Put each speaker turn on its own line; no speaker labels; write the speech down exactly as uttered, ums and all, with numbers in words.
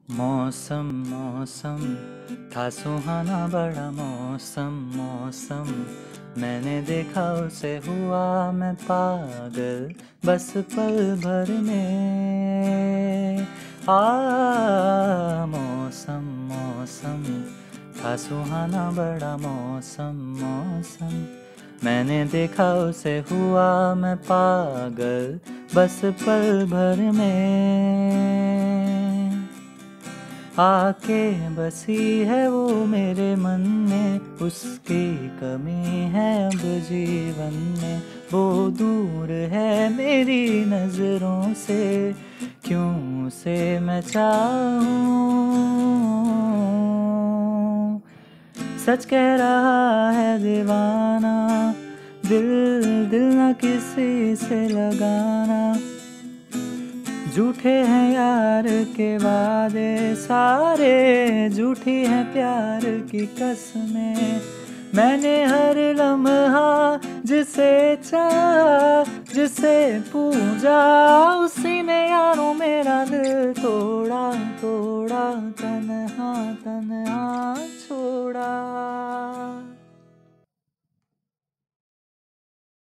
मौसम मौसम था सुहाना बड़ा मौसम मौसम। मैंने देखा उसे हुआ मैं पागल बस पल भर में। आ मौसम मौसम था सुहाना बड़ा मौसम मौसम। मैंने देखा उसे हुआ मैं पागल बस पल भर में। आके बसी है वो मेरे मन में, उसकी कमी है अब जीवन में। वो दूर है मेरी नजरों से, क्यों उसे मैं चाहूं। सच कह रहा है दीवाना, दिल दिल न किसी से लगाना। झूठे हैं यार के वादे सारे, झूठी है प्यार की कसमें। मैंने हर लम्हा जिसे चाहा, जिसे पूजा, उसी ने यारों मेरा दिल तोड़ा तोड़ा। तन्हा तन्हा